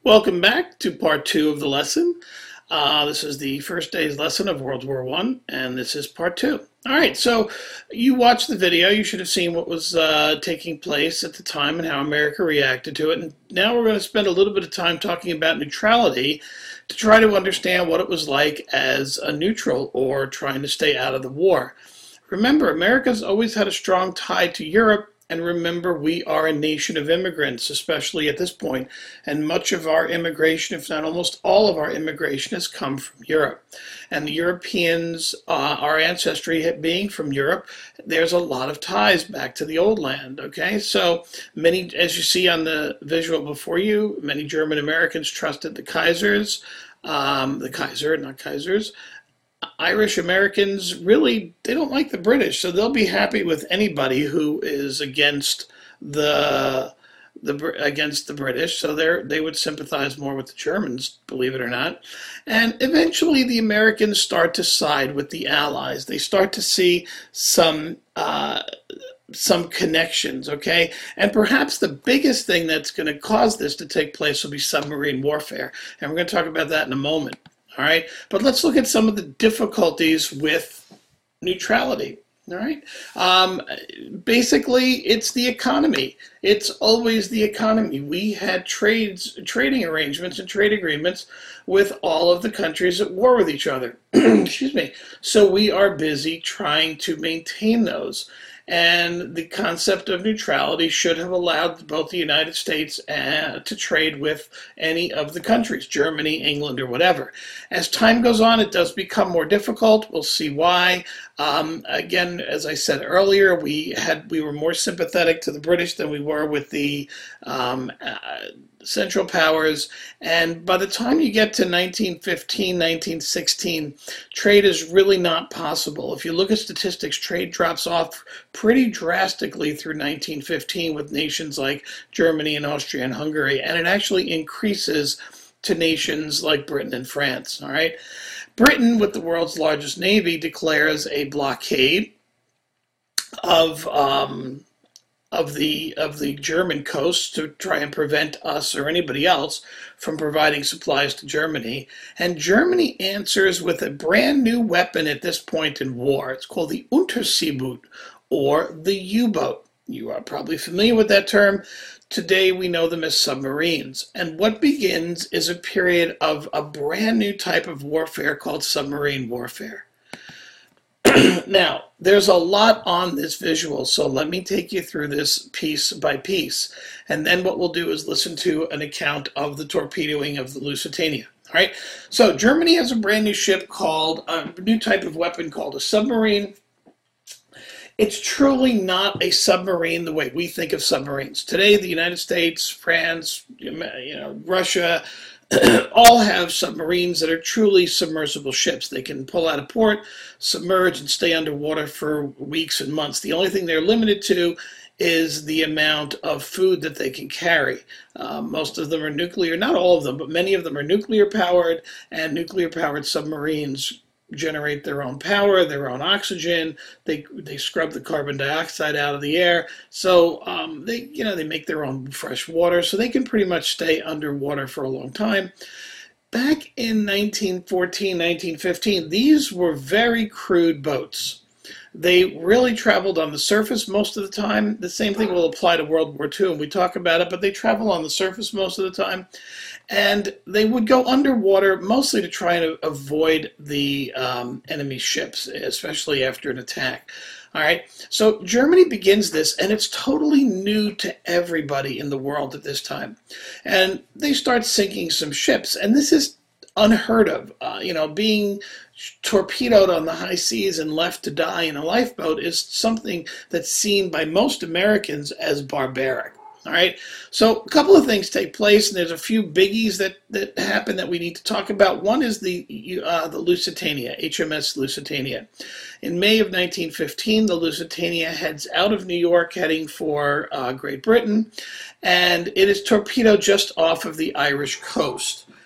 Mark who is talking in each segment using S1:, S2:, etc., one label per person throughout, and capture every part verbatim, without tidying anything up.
S1: Welcome back to part two of the lesson. Uh, this is the first day's lesson of World War One, and this is part two. All right, so you watched the video. You should have seen what was uh, taking place at the time and how America reacted to it. And now we're going to spend a little bit of time talking about neutrality to try to understand what it was like as a neutral or trying to stay out of the war. Remember, America's always had a strong tie to Europe. And remember, we are a nation of immigrants, especially at this point, and much of our immigration, if not almost all of our immigration, has come from Europe. And the Europeans, uh, our ancestry being from Europe, there's a lot of ties back to the old land, okay? So many, as you see on the visual before you, many German Americans trusted the Kaisers, um, the Kaiser, not Kaisers. Irish Americans really, they don't like the British, so they'll be happy with anybody who is against the the against the British. So they they would sympathize more with the Germans, believe it or not. And eventually, the Americans start to side with the Allies. They start to see some uh, some connections, okay? And perhaps the biggest thing that's going to cause this to take place will be submarine warfare, and we're going to talk about that in a moment. All right, but let's look at some of the difficulties with neutrality. All right, um, basically, it's the economy. It's always the economy. We had trades, trading arrangements and trade agreements with all of the countries at war with each other. Excuse me. So we are busy trying to maintain those. And the concept of neutrality should have allowed both the United States uh, to trade with any of the countries, Germany, England, or whatever. As time goes on, it does become more difficult. We'll see why. Um, again, as I said earlier, we had we were more sympathetic to the British than we were with the um, uh, Central Powers. And by the time you get to nineteen fifteen, nineteen sixteen, trade is really not possible. If you look at statistics, trade drops off pretty drastically through nineteen fifteen with nations like Germany and Austria and Hungary, and it actually increases to nations like Britain and France. All right, Britain, with the world's largest navy, declares a blockade of um, of the of the German coast to try and prevent us or anybody else from providing supplies to Germany. And Germany answers with a brand new weapon at this point in war. It's called the Unterseeboot, or the U-boat. You are probably familiar with that term. Today we know them as submarines. And what begins is a period of a brand new type of warfare called submarine warfare. Now, there's a lot on this visual, so let me take you through this piece by piece. And then what we'll do is listen to an account of the torpedoing of the Lusitania. All right, so Germany has a brand new ship called, a new type of weapon called a submarine. It's truly not a submarine the way we think of submarines. Today, the United States, France, you know, Russia, all have submarines that are truly submersible ships. They can pull out of port, submerge, and stay underwater for weeks and months. The only thing they're limited to is the amount of food that they can carry. Uh, most of them are nuclear, not all of them, but many of them are nuclear powered, and nuclear powered submarines generate their own power, their own oxygen. They they scrub the carbon dioxide out of the air. So um, they you know they make their own fresh water, so they can pretty much stay underwater for a long time. Back in nineteen fourteen, nineteen fifteen, these were very crude boats. They really traveled on the surface most of the time. The same thing will apply to World War Two, and we talk about it, but they travel on the surface most of the time. And they would go underwater mostly to try and avoid the um, enemy ships, especially after an attack. All right, so Germany begins this, and it's totally new to everybody in the world at this time. And they start sinking some ships, and this is unheard of. Uh, you know, being torpedoed on the high seas and left to die in a lifeboat is something that's seen by most Americans as barbaric. All right, so a couple of things take place, and there's a few biggies that, that happen that we need to talk about. One is the uh, the Lusitania, H M S Lusitania. In May of nineteen fifteen, the Lusitania heads out of New York, heading for uh, Great Britain, and it is torpedoed just off of the Irish coast.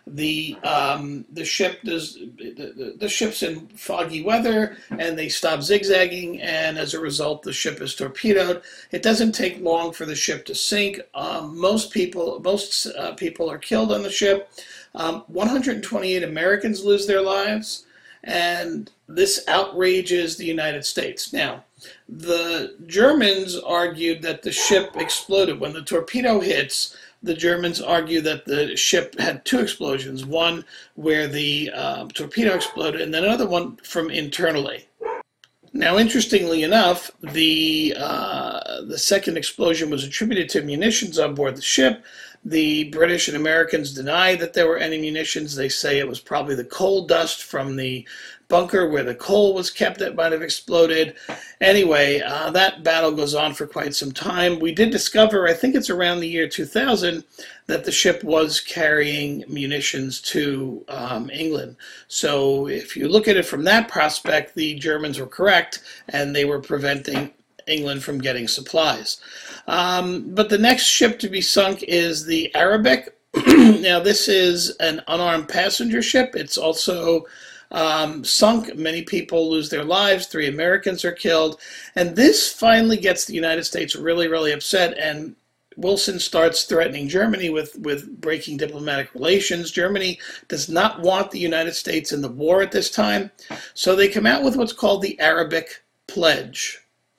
S1: The um, the ship does the, the ship's in foggy weather, and they stop zigzagging, and as a result, the ship is torpedoed. It doesn't take long for the ship to sink. Um, most people most uh, people are killed on the ship. Um, one hundred twenty-eight Americans lose their lives, and this outrages the United States. Now, the Germans argued that the ship exploded. When the torpedo hits, the Germans argue that the ship had two explosions, one where the uh, torpedo exploded and then another one from internally. Now, interestingly enough, the, uh, the second explosion was attributed to munitions on board the ship. The British and Americans deny that there were any munitions. They say it was probably the coal dust from the bunker where the coal was kept that might have exploded. Anyway, uh, that battle goes on for quite some time. We did discover, I think it's around the year two thousand, that the ship was carrying munitions to um, England. So if you look at it from that prospect, the Germans were correct, and they were preventing England from getting supplies. Um, but the next ship to be sunk is the Arabic. Now, this is an unarmed passenger ship. It's also um, sunk. Many people lose their lives. Three Americans are killed. And this finally gets the United States really, really upset. And Wilson starts threatening Germany with, with breaking diplomatic relations. Germany does not want the United States in the war at this time. So they come out with what's called the Arabic Pledge.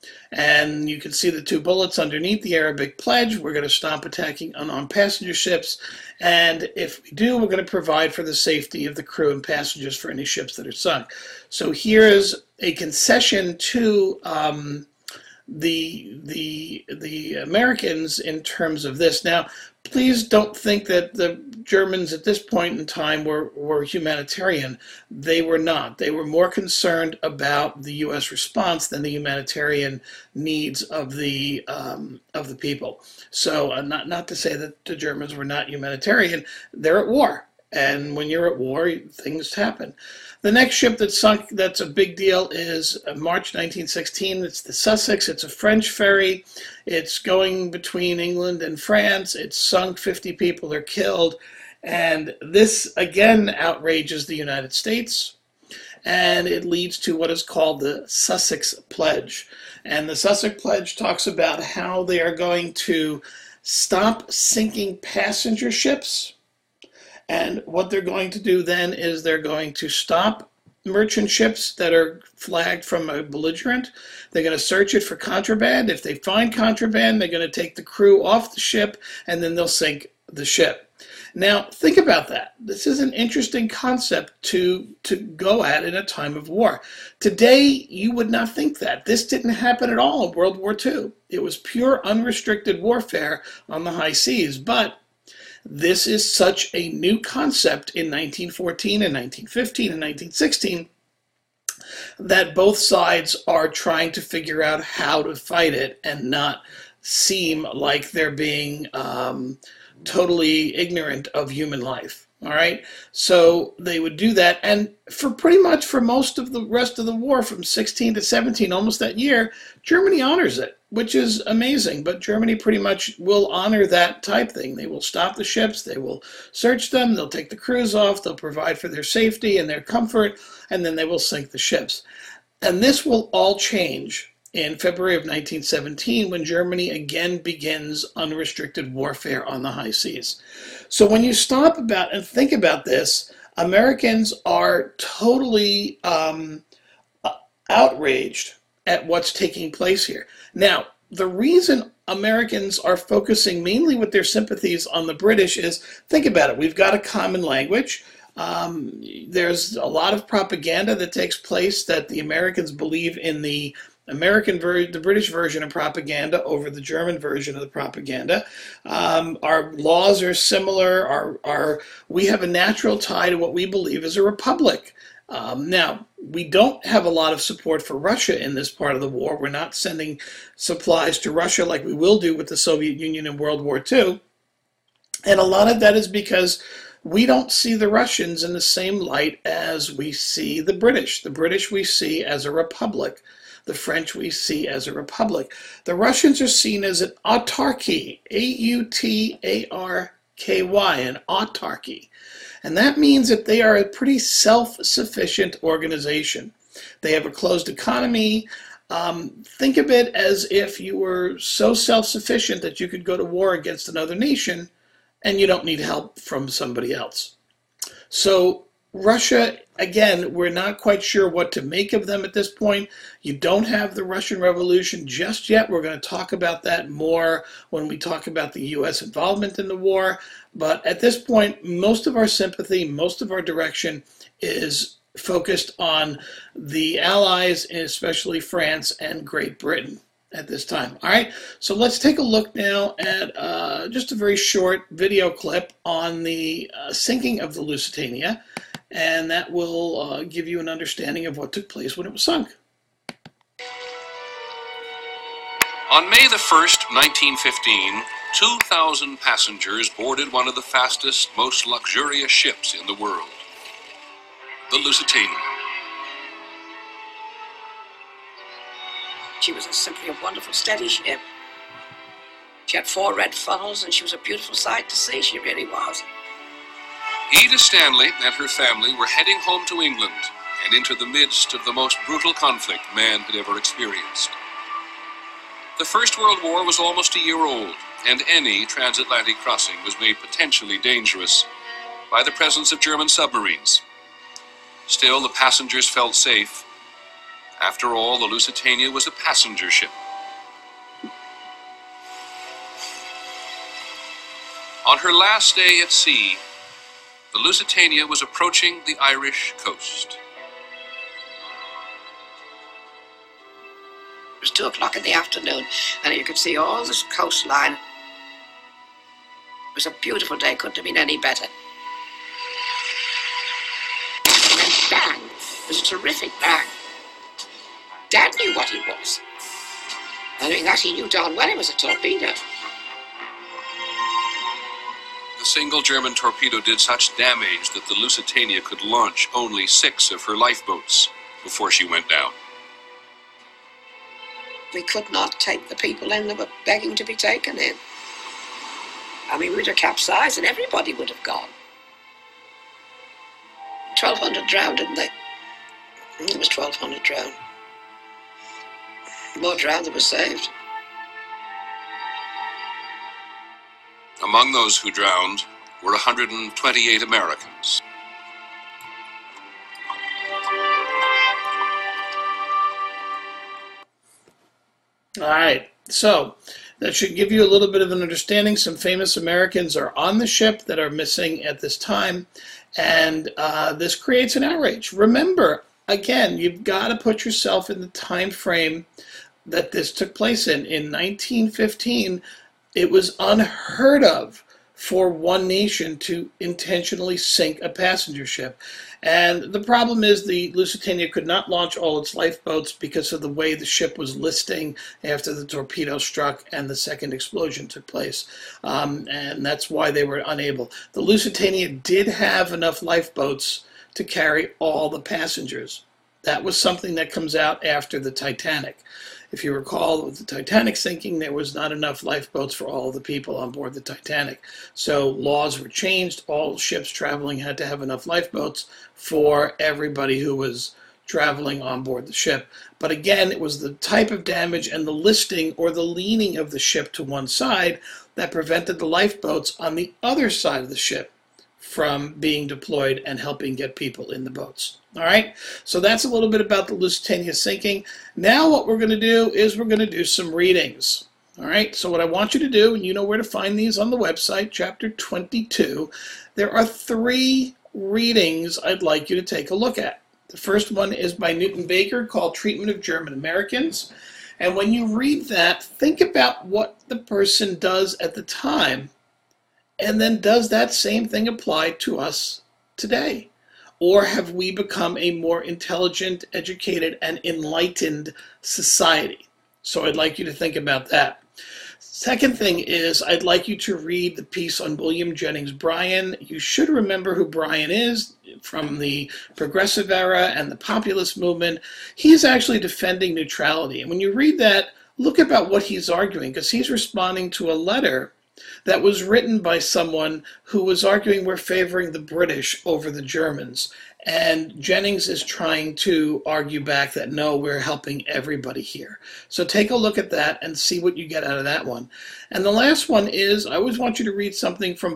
S1: And you can see the two bullets underneath the Arabic Pledge. We're going to stop attacking unarmed passenger ships. And if we do, we're going to provide for the safety of the crew and passengers for any ships that are sunk. So here's a concession to um, the, the, the Americans in terms of this. Now, please don't think that the Germans at this point in time were, were humanitarian. They were not. They were more concerned about the U S response than the humanitarian needs of the um, of the people. So uh, not, not to say that the Germans were not humanitarian. They're at war. And when you're at war, things happen. The next ship that sunk, that's a big deal, is March nineteen sixteen. It's the Sussex. It's a French ferry. It's going between England and France. It's sunk. fifty people are killed. And this, again, outrages the United States. And it leads to what is called the Sussex Pledge. And the Sussex Pledge talks about how they are going to stop sinking passenger ships. And what they're going to do then is they're going to stop merchant ships that are flagged from a belligerent. They're going to search it for contraband. If they find contraband, they're going to take the crew off the ship, and then they'll sink the ship. Now, think about that. This is an interesting concept to, to go at in a time of war. Today, you would not think that. This didn't happen at all in World War Two. It was pure unrestricted warfare on the high seas, but this is such a new concept in nineteen fourteen and nineteen fifteen and nineteen sixteen that both sides are trying to figure out how to fight it and not seem like they're being um, totally ignorant of human life. All right, so they would do that, and for pretty much for most of the rest of the war, from sixteen to seventeen, almost that year, Germany honors it, which is amazing. But Germany pretty much will honor that type thing. They will stop the ships, they will search them, they'll take the crews off, they'll provide for their safety and their comfort, and then they will sink the ships. And this will all change in February of nineteen seventeen, when Germany again begins unrestricted warfare on the high seas. So when you stop about and think about this, Americans are totally um, outraged at what's taking place here. Now, the reason Americans are focusing mainly with their sympathies on the British is, think about it, we've got a common language. Um, there's a lot of propaganda that takes place that the Americans believe in the American ver the British version of propaganda over the German version of the propaganda. Um, our laws are similar. Our, our, we have a natural tie to what we believe is a republic. Um, now, we don't have a lot of support for Russia in this part of the war. We're not sending supplies to Russia like we will do with the Soviet Union in World War Two. And a lot of that is because we don't see the Russians in the same light as we see the British. The British we see as a republic. The French we see as a republic. The Russians are seen as an autarky, A U T A R K Y, an autarky. And that means that they are a pretty self-sufficient organization. They have a closed economy. Um, think of it as if you were so self-sufficient that you could go to war against another nation and you don't need help from somebody else. So Russia, again, we're not quite sure what to make of them at this point. You don't have the Russian Revolution just yet. We're going to talk about that more when we talk about the U S involvement in the war. But at this point, most of our sympathy, most of our direction is focused on the Allies, and especially France and Great Britain at this time. All right, so let's take a look now at uh, just a very short video clip on the uh, sinking of the Lusitania, and that will uh, give you an understanding of what took place when it was sunk.
S2: On May the first, nineteen fifteen, two thousand passengers boarded one of the fastest, most luxurious ships in the world, the Lusitania.
S3: She was a simply a wonderful, steady ship. She had four red funnels, and she was a beautiful sight to see. She really was.
S2: Edith Stanley and her family were heading home to England and into the midst of the most brutal conflict man had ever experienced. The First World War was almost a year old, and any transatlantic crossing was made potentially dangerous by the presence of German submarines. Still, the passengers felt safe. After all, the Lusitania was a passenger ship. On her last day at sea, the Lusitania was approaching the Irish coast.
S3: It was two o'clock in the afternoon, and you could see all this coastline. It was a beautiful day, couldn't have been any better. And then bang! It was a terrific bang. Dad knew what he was. I mean, that he knew darn well it was a torpedo.
S2: The single German torpedo did such damage that the Lusitania could launch only six of her lifeboats before she went down.
S3: We could not take the people in that were begging to be taken in. I mean, we'd have capsized and everybody would have gone. twelve hundred drowned, didn't they? It was twelve hundred drowned. More drowned than were saved.
S2: Among those who drowned were one hundred twenty-eight Americans.
S1: All right, so that should give you a little bit of an understanding. Some famous Americans are on the ship that are missing at this time, and uh, this creates an outrage. Remember, again, you've got to put yourself in the time frame that this took place in. In nineteen fifteen, it was unheard of for one nation to intentionally sink a passenger ship. And the problem is the Lusitania could not launch all its lifeboats because of the way the ship was listing after the torpedo struck and the second explosion took place. Um, and that's why they were unable. The Lusitania did have enough lifeboats to carry all the passengers. That was something that comes out after the Titanic. If you recall, with the Titanic sinking, there was not enough lifeboats for all the people on board the Titanic. So laws were changed. All ships traveling had to have enough lifeboats for everybody who was traveling on board the ship. But again, it was the type of damage and the listing or the leaning of the ship to one side that prevented the lifeboats on the other side of the ship from being deployed and helping get people in the boats. All right, so that's a little bit about the Lusitania sinking. Now what we're going to do is we're going to do some readings. All right, so what I want you to do, and you know where to find these on the website, chapter twenty-two, there are three readings I'd like you to take a look at. The first one is by Newton Baker called Treatment of German Americans. And when you read that, think about what the person does at the time, and then does that same thing apply to us today? Or have we become a more intelligent, educated, and enlightened society? So I'd like you to think about that. Second thing is I'd like you to read the piece on William Jennings Bryan. You should remember who Bryan is from the Progressive Era and the Populist Movement. He's actually defending neutrality. And when you read that, look about what he's arguing, because he's responding to a letter that was written by someone who was arguing we're favoring the British over the Germans. And Jennings is trying to argue back that, no, we're helping everybody here. So take a look at that and see what you get out of that one. And the last one is, I always want you to read something from